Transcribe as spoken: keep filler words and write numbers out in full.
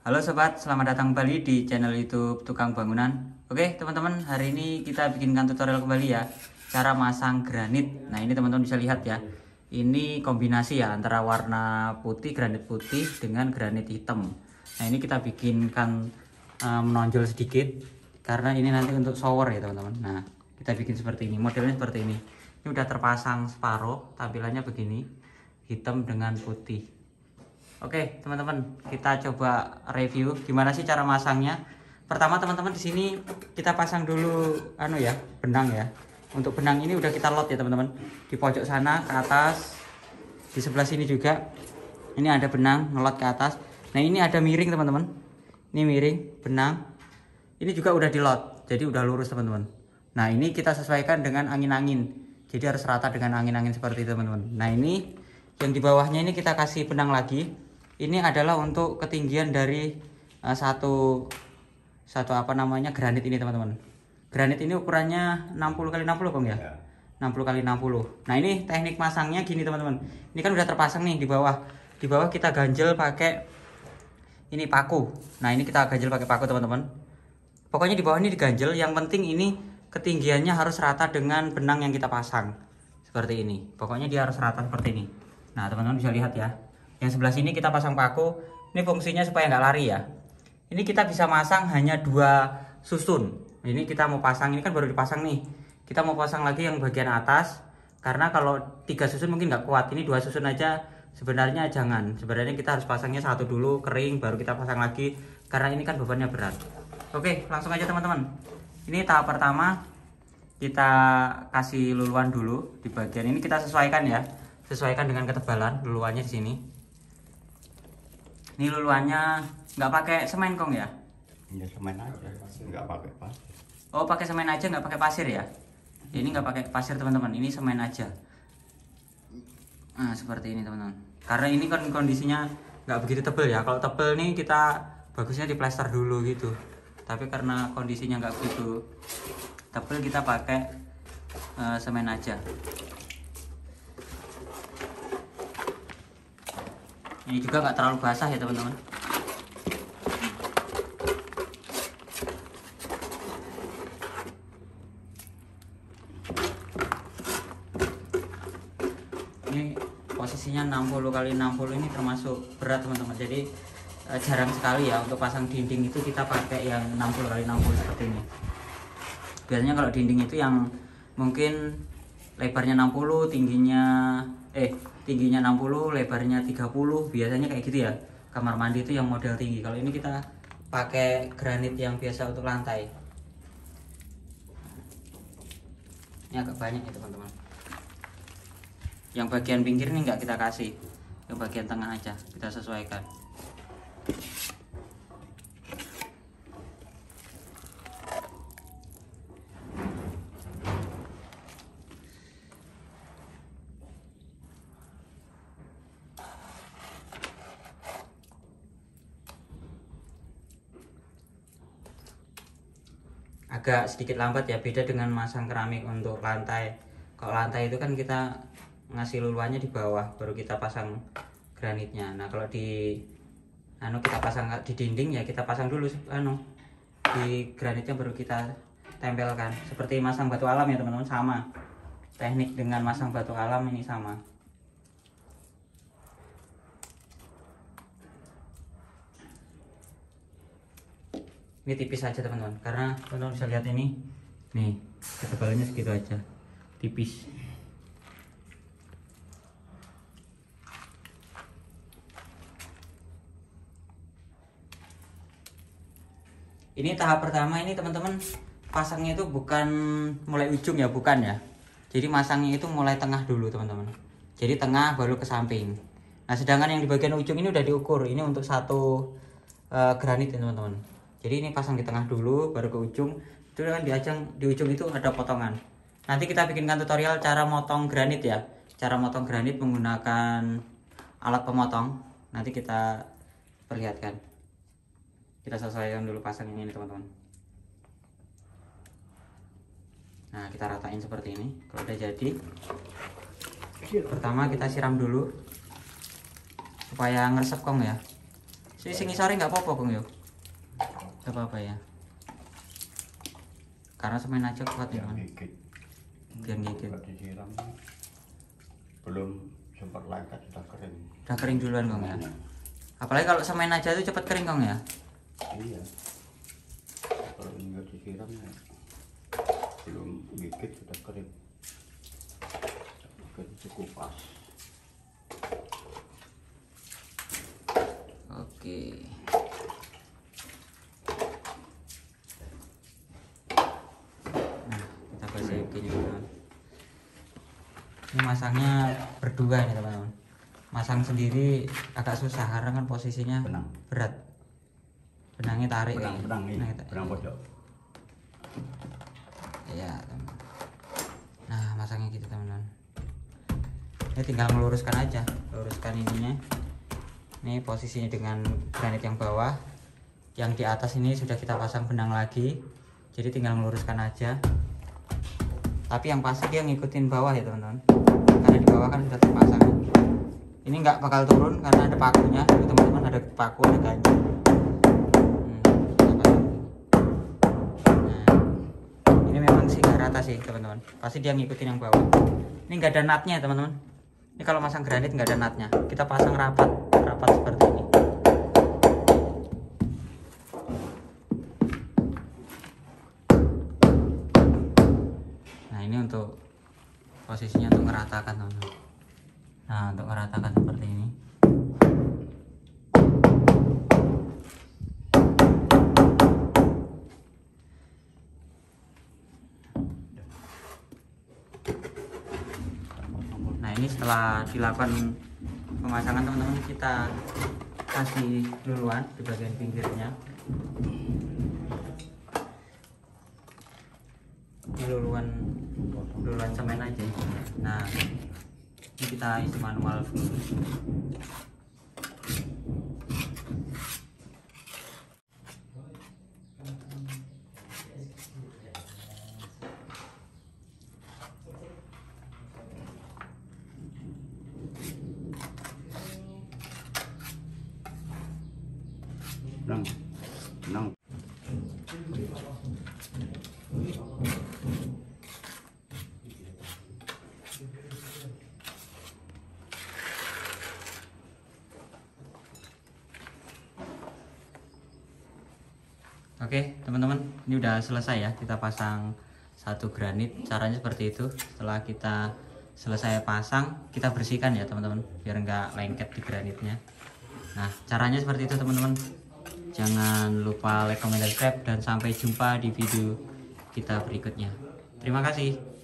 Halo sobat, selamat datang kembali di channel YouTube Tukang Bangunan. Oke teman-teman, hari ini kita bikinkan tutorial kembali ya, cara masang granit. Nah ini teman-teman bisa lihat ya, ini kombinasi ya antara warna putih, granit putih dengan granit hitam. Nah ini kita bikinkan uh, menonjol sedikit karena ini nanti untuk shower ya teman-teman. Nah kita bikin seperti ini, modelnya seperti ini. Ini udah terpasang separuh, tampilannya begini, hitam dengan putih. Oke teman-teman, kita coba review gimana sih cara masangnya. Pertama teman-teman, di sini kita pasang dulu anu ya, benang ya. Untuk benang ini udah kita lot ya teman-teman, di pojok sana ke atas, di sebelah sini juga ini ada benang ngelot ke atas. Nah ini ada miring teman-teman, ini miring benang, ini juga udah di lot, jadi udah lurus teman-teman. Nah ini kita sesuaikan dengan angin-angin, jadi harus rata dengan angin-angin seperti itu teman-teman. Nah ini yang di bawahnya ini kita kasih benang lagi. Ini adalah untuk ketinggian dari uh, satu satu apa namanya granit ini teman-teman. Granit ini ukurannya enam puluh kali enam puluh Bang ya? Ya. enam puluh kali enam puluh. Nah, ini teknik masangnya gini teman-teman. Ini kan udah terpasang nih di bawah. Di bawah kita ganjel pakai ini paku. Nah, ini kita ganjel pakai paku teman-teman. Pokoknya di bawah ini diganjel, yang penting ini ketinggiannya harus rata dengan benang yang kita pasang. Seperti ini. Pokoknya dia harus rata seperti ini. Nah, teman-teman bisa lihat ya. Yang sebelah sini kita pasang paku. Ini fungsinya supaya nggak lari ya. Ini kita bisa masang hanya dua susun. Ini kita mau pasang, ini kan baru dipasang nih. Kita mau pasang lagi yang bagian atas, karena kalau tiga susun mungkin nggak kuat. Ini dua susun aja sebenarnya jangan. Sebenarnya kita harus pasangnya satu dulu kering, baru kita pasang lagi, karena ini kan bebannya berat. Oke, langsung aja teman-teman. Ini tahap pertama, kita kasih luluan dulu di bagian ini, kita sesuaikan ya. Sesuaikan dengan ketebalan luluannya di sini. Ini luluannya nggak pakai semen Kong ya? Ya semen aja, nggak pakai pasir. Oh pakai semen aja, nggak pakai pasir ya? Ini nggak pakai pasir teman-teman, ini semen aja. Nah seperti ini teman-teman. Karena ini kan kondisinya nggak begitu tebel ya. Kalau tebel nih kita bagusnya diplester dulu gitu. Tapi karena kondisinya nggak begitu tebel, kita pakai uh, semen aja. Ini juga nggak terlalu basah ya teman-teman. Ini posisinya enam puluh kali enam puluh, ini termasuk berat teman-teman. Jadi eh, jarang sekali ya untuk pasang dinding itu kita pakai yang enam puluh kali enam puluh seperti ini. Biasanya kalau dinding itu yang mungkin lebarnya enam puluh, tingginya eh tingginya enam puluh, lebarnya tiga puluh, biasanya kayak gitu ya. Kamar mandi itu yang model tinggi. Kalau ini kita pakai granit yang biasa untuk lantai. Ini agak banyak ya teman-teman. Yang bagian pinggir ini nggak kita kasih, yang bagian tengah aja kita sesuaikan. Agak sedikit lambat ya, beda dengan masang keramik untuk lantai. Kalau lantai itu kan kita ngasih luluannya di bawah, baru kita pasang granitnya. Nah kalau di anu kita pasang di dinding ya, kita pasang dulu anu di granitnya, baru kita tempelkan. Seperti masang batu alam ya teman-teman, sama teknik dengan masang batu alam ini sama. Ini tipis aja teman-teman, karena teman-teman bisa lihat ini nih ketebalannya segitu aja, tipis. Ini tahap pertama ini teman-teman, pasangnya itu bukan mulai ujung ya, bukan ya. Jadi masangnya itu mulai tengah dulu teman-teman. Jadi tengah baru ke samping. Nah sedangkan yang di bagian ujung ini udah diukur, ini untuk satu uh, granit ya teman-teman. Jadi ini pasang di tengah dulu, baru ke ujung. Itu kan di ajang di ujung itu ada potongan. Nanti kita bikinkan tutorial cara motong granit ya. Cara motong granit menggunakan alat pemotong. Nanti kita perlihatkan. Kita sesuaikan dulu pasang ini teman-teman. Nah kita ratain seperti ini. Kalau udah jadi, pertama kita siram dulu supaya ngeresep Kong ya. Si sing isore nggak apa-apa Kong yo. Nggak apa-apa ya. Karena semen aja kuat ya teman. Biar gigit. Disiram belum sempat lengket sudah kering. Udah kering duluan Kong ya. Apalagi kalau semen aja itu cepat kering Kong ya. Iya. Kalau enggak disiram ya belum gigit sudah kering. Mungkin cukup pas. Oke. Nah, kita kasih gini teman. Ini masangnya berdua ini teman-teman. Masang sendiri agak susah karena kan posisinya Benang. berat. Benangnya tarik Benang, kayaknya. benang ini, Benangnya tarik. benang pojok. Iya teman. Nah masangnya gitu teman-teman. Ini tinggal meluruskan aja, luruskan ininya. Ini posisinya dengan granit yang bawah, yang di atas ini sudah kita pasang benang lagi, jadi tinggal meluruskan aja. Tapi yang pasti dia ngikutin bawah ya teman-teman, karena di bawah kan sudah terpasang. Ini nggak bakal turun karena ada pakunya, teman-teman, ada paku, ada ganjil. Nah, ini memang sih nggak rata sih teman-teman, pasti dia ngikutin yang bawah. Ini nggak ada natnya teman-teman. Ini kalau masang granit nggak ada natnya, kita pasang rapat, rapat seperti ini. Nah ini untuk posisinya untuk meratakan teman-teman. Nah untuk meratakan seperti ini. Nah ini setelah dilakukan pemasangan teman-teman, kita kasih luluan di bagian pinggirnya. Ini luluan luluan semen aja. Nah ini kita isi manual dulu. Benang, benang. Oke teman-teman, ini udah selesai ya, kita pasang satu granit. Caranya seperti itu. Setelah kita selesai pasang, kita bersihkan ya teman-teman, biar nggak lengket di granitnya. Nah caranya seperti itu teman-teman. Jangan lupa like, comment, dan subscribe, dan sampai jumpa di video kita berikutnya. Terima kasih.